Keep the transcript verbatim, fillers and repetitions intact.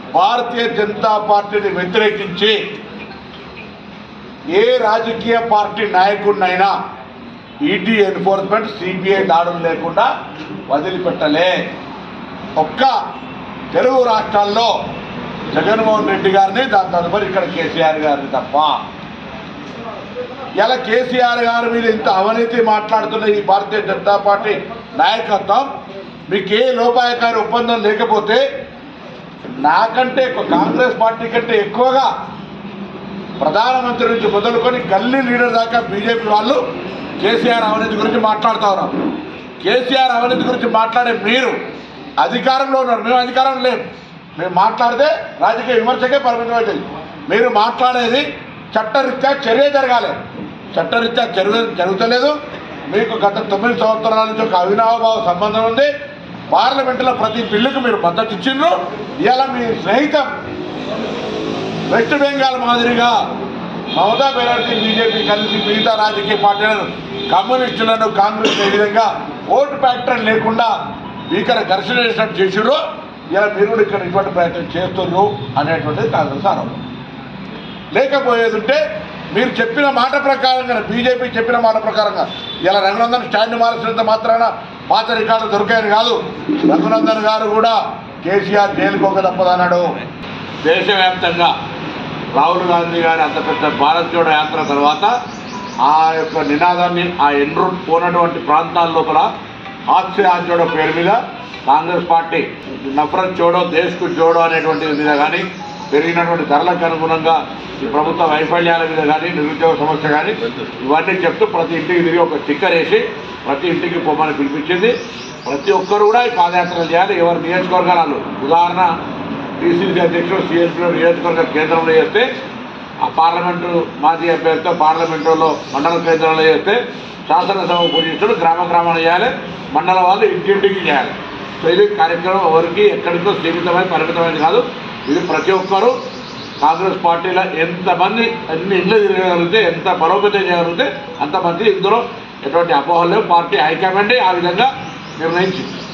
భారతీయ జనతా పార్టీని వ్యతిరేకించి ఏ రాజకీయ పార్టీ నాయకుడినైనా ఈడీ ఎన్ఫోర్స్మెంట్ సిబిఐ దాడులు లేకుండా వదిలిపెట్టలే. ఒక్క తెలుగు రాష్ట్రాల్లో జగన్మోహన్ రెడ్డి గారిని, దాని తదుపరి ఇక్కడ కేసీఆర్ గారిని తప్ప. ఇలా కేసీఆర్ గారి మీద ఇంత అవినీతి మాట్లాడుతున్న ఈ భారతీయ జనతా పార్టీ నాయకత్వం మీకు ఏ లోపాయకారి ఒప్పందం లేకపోతే నాకంటే కాంగ్రెస్ పార్టీ కంటే ఎక్కువగా ప్రధానమంత్రి నుంచి మొదలుకొని గల్లీ లీడర్ దాకా బీజేపీ వాళ్ళు కేసీఆర్ అవినీతి గురించి మాట్లాడుతూ ఉన్నారు. కేసీఆర్ అవినీతి గురించి మాట్లాడే మీరు అధికారంలో ఉన్నారు, మేము అధికారం లేము. మేము మాట్లాడితే రాజకీయ విమర్శకే పరిమితం అవుతుంది. మీరు మాట్లాడేది చట్టరీత్యా చర్య జరగాలి. చట్టరీత్యా చర్య జరుగుతలేదు. మీకు గత తొమ్మిది సంవత్సరాల నుంచి ఒక అవినాభావ సంబంధం ఉంది. పార్లమెంటులో ప్రతి బిల్లుకు మీరు మద్దతు ఇచ్చిండ్రు. ఇవాళ మీ స్నేహితం వెస్ట్ బెంగాల్ మాదిరిగా మమతా బెనర్జీ బీజేపీ కలిసి మిగతా రాజకీయ పార్టీలను, కమ్యూనిస్టులను, కాంగ్రెస్ ఏ విధంగా ఓటు ప్యాటర్న్ లేకుండా భీకర ఘర్షణ చేసినట్టు చేసిర్రు. ఇలా మీరు కూడా ఇక్కడ ఇటువంటి ప్రయత్నం చేస్తున్నారు అనేటువంటిది కాంగ్రెస్ ఆరోపణ. లేకపోయేది ఉంటే మీరు చెప్పిన మాట ప్రకారంగా, బీజేపీ చెప్పిన మాట ప్రకారంగా ఇలా రఘునందన్ స్టాండ్ మార్చినంత మాత్రాన పాత రికార్డు దొరికాయని కాదు. రఘునందన్ గారు కూడా కేసీఆర్ జైలుకోక తప్పదన్నాడు. దేశవ్యాప్తంగా రాహుల్ గాంధీ గారి అంత పెద్ద భారత్ జోడో యాత్ర తర్వాత ఆ యొక్క నినాదాన్ని ఆ ఎన్రూట్ పోనటువంటి ప్రాంతాల లోపల హాత్సే హాత్ జోడో పేరు మీద కాంగ్రెస్ పార్టీ నఫరత్ జోడో దేశ్కు జోడో అనేటువంటి మీద కానీ, పెరిగినటువంటి ధరలకు అనుగుణంగా ఈ ప్రభుత్వ వైఫల్యాల మీద కానీ, నిరుద్యోగ సమస్య కానీ ఇవన్నీ చెప్తూ ప్రతి ఇంటికి తిరిగి ఒక స్టిక్కర్ వేసి ప్రతి ఇంటికి పొమ్మని పిలిపించింది. ప్రతి ఒక్కరు కూడా ఈ పాదయాత్రలు చేయాలి. ఎవరు నియోజకవర్గాలు, ఉదాహరణ టీసీసీ అధ్యక్షుడు సిఎల్పీలో నియోజకవర్గ కేంద్రంలో చేస్తే, ఆ పార్లమెంటు మాజీ అభ్యర్థితో పార్లమెంటులో మండల కేంద్రంలో చేస్తే, శాసనసభ పూజించుడు గ్రామ గ్రామాలు చేయాలి, మండల వాళ్ళు ఇంటింటికి చేయాలి. సో ఇది కార్యక్రమం ఎవరికి ఎక్కడికో సీమితమైన పరిమితమైనది కాదు. ఇది ప్రతి ఒక్కరూ కాంగ్రెస్ పార్టీలో ఎంతమంది అన్ని ఇళ్ళు తిరగగలిగితే, ఎంత బలోపేతం చేయగలిగితే అంతమంది ఇందులో ఎటువంటి అపోహలు లేవు. పార్టీ హైకమాండే ఆ విధంగా నిర్ణయించింది.